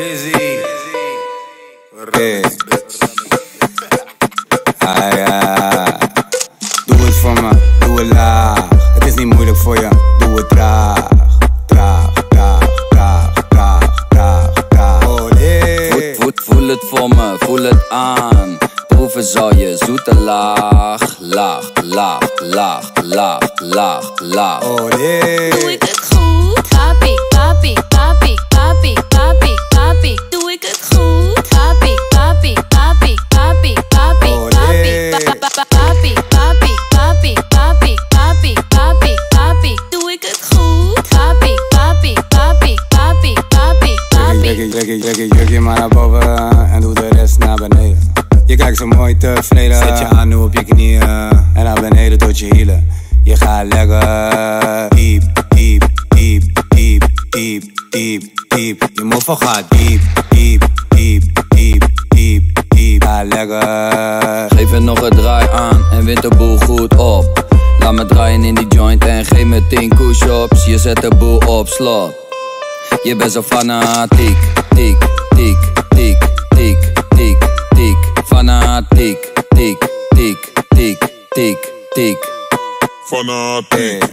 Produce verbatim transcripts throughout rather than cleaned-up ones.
Busy. Hey. Ah, ja. Doe het voor me, doe het laag. Het is niet moeilijk voor je, doe het traag. Traag, traag, traag, traag, traag, traag. Oh, nee. Voel, voel, voel het voor me, voel het aan. Proeven zal je zoete laag. Laag, laag, laag, laag, laag, laag. Oh, nee. Doe ik het goed? Papi, papi, papi, papi, papi, papi. Doe ik het goed? Papi, papi, papi, papi, papi, Oh, papi, nee. pa- pa- pa- papi, papi, papi, papi, papi, papi, papi. Doe ik het goed? Papi, papi, papi, papi, papi, Trek papi. je, trek je, trek je jurkje maar naar boven en doe de rest naar beneden. Je kijkt zo mooi tevreden. Zet je aan nu op je knieën en naar beneden tot je hielen. Je gaat lekker diep, diep, diep, diep, diep, diep, diep. Je moffel gaat diep, diep, diep, diep, diep, diep. Ga lekker. Geef er nog een draai aan en wint de boel goed op. Laat me draaien in die joint en geef me tien push-ups. Je zet de boel op slot. Je bent zo fanatiek, tik, tik, tik, tik, tik, tik. Fanatiek, tik, tik, tik, tik, tik. Fanatiek.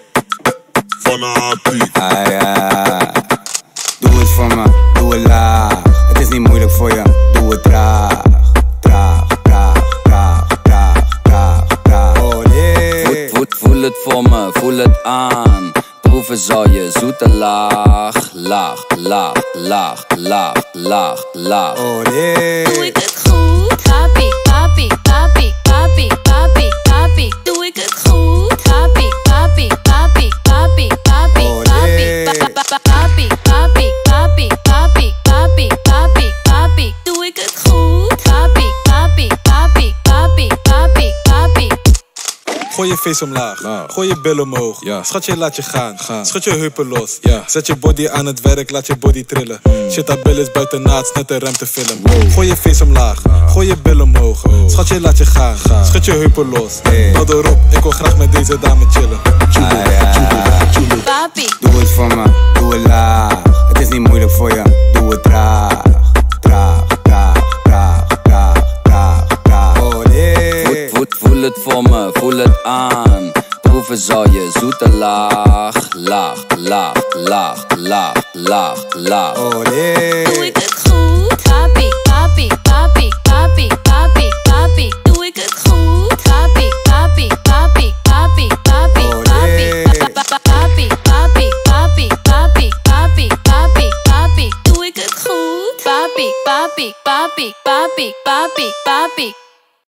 Fanatiek. Ah, ja. Doe het voor me, doe het laag. Het is niet moeilijk voor je, doe het traag. Traag, traag, traag, traag, traag, traag. Oh, nee. Voel, voel, voel het voor me, voel het aan. Proeven zal je zoete laag. Laag, laag, laag, laag, laag, laag. Oh, nee. Doe ik het goed? Papi, papi, papi, papi, papi, papi. Doe ik het goed? Papi, papi, papi, papi, papi, Oh, papi, nee. pa- pa- pa- papi, papi, papi, papi, papi, papi, papi. Doe ik het goed? Papi, papi, papi, papi, papi, papi. Gooi je face omlaag, Laag. gooi je bil omhoog. Ja. Schatje, laat je gaan. Gaan. Schud je heupen los. Ja. Zet je body aan het werk, laat je body trillen. Shit, dat bil is buiten naad, net een rem te filmen. Gooi je face omlaag, gooi je bil omhoog. Schatje, laat je gaan. Gaan. Schud je heupen los. Hey. Bel erop, ik wil graag met deze dame chillen. Ah, ja. Papi, Doe het voor me, doe het laag. Het is niet moeilijk voor je, doe het traag. Traag, traag, traag, traag, traag, traag. Oh, nee. Voel, voel, voel het voor me, voel het aan. Proeven zal je zoete laag. Laag, laag, laag, laag, laag, laag. Oh, nee. doe ik het goed? Papi, papi, papi, papi, papi, papi. Doe ik het goed? Papi, papi, papi, papi, papi, Oh, papi, nee. pa- pa- pa- papi, papi, papi, papi, papi, papi, papi. Doe ik het goed? Papi, papi, papi, papi, papi, papi.